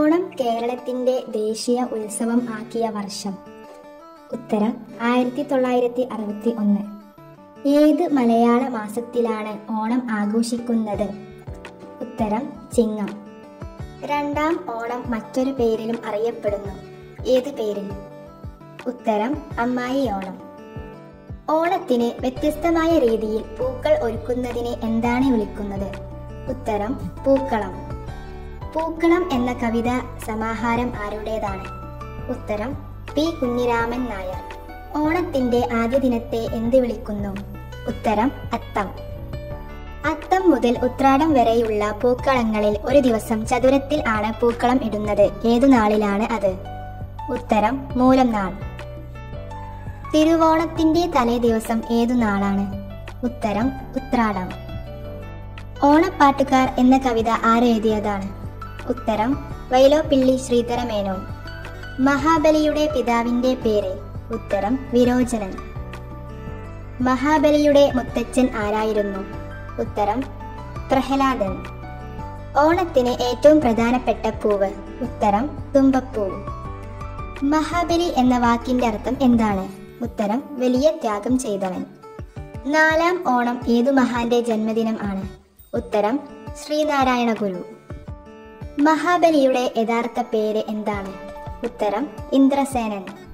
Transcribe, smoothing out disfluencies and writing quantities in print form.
ഓണം കേരളത്തിന്റെ ദേശീയ ഉത്സവം ആക്കിയ വർഷം. ഉത്തരം 1961. ഏത് മലയാള മാസത്തിലാണ് ഓണം ആഘോഷിക്കുന്നത്? ഉത്തരം ചിങ്ങം. രണ്ടാം ഓണം മറ്റൊരു പേരിലും അറിയപ്പെടുന്നു. ഏത് പേരിൽ? ഉത്തരം അമ്മായി ഓണം. ഓണത്തിന് വ്യത്യസ്തമായ രീതിയിൽ പൂക്കൾ ഒരുക്കുന്നതിനെ എന്താണ് വിളിക്കുന്നത്? ഉത്തരം പൂക്കളം. പൂക്കളം എന്ന കവിതാ സമാഹാരം ആരുടേതാണ്? ഉത്തരം പി കുഞ്ഞിരാമൻ നായർ. ഓണത്തിന്റെ ആദ്യ ദിനത്തെ എന്ത് വിളിക്കുന്നു? ഉത്തരം അത്തം. അത്തം മുതൽ ഉത്രാടം വരെയുള്ള പൂക്കളങ്ങളിൽ ഒരു ദിവസം ചതുരത്തിൽ ആണ് പൂക്കളം ഇടുന്നത്. ഏതു നാളിലാണ് അത്? ഉത്തരം മൂലം നാൾ. തിരുവോണത്തിന്റെ തലേ ദിവസം ഏതു നാളാണ്? ഉത്തരം ഉത്രാടം. ഓണപ്പാട്ടുകാർ എന്ന കവിത ആരെഴുതിയതാണ്? ഉത്തരം വൈലോപ്പിള്ളി ശ്രീധരമേനോൻ. മഹാബലിയുടെ പിതാവിന്റെ പേര്? ഉത്തരം വിരോചനൻ. മഹാബലിയുടെ മുത്തച്ഛൻ ആരായിരുന്നു? ഉത്തരം പ്രഹ്ലാദൻ. ഓണത്തിന് ഏറ്റവും പ്രധാനപ്പെട്ട പൂവ്? ഉത്തരം തുമ്പപ്പൂവ്. മഹാബലി എന്ന വാക്കിന്റെ അർത്ഥം എന്താണ്? ഉത്തരം വലിയ ത്യാഗം ചെയ്തവൻ. നാലാം ഓണം ഏതു മഹാന്റെ ജന്മദിനം ആണ്? ഉത്തരം ശ്രീനാരായണ ഗുരു. മഹാബലിയുടെ യഥാർത്ഥ പേര് എന്താണ്? ഉത്തരം ഇന്ദ്രസേനൻ.